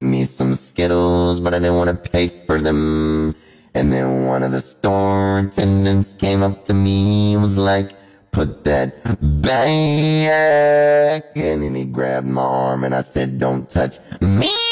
me some Skittles, but I didn't want to pay for them. And then one of the store attendants came up to me and was like, put that back. And then he grabbed my arm and I said, don't touch me.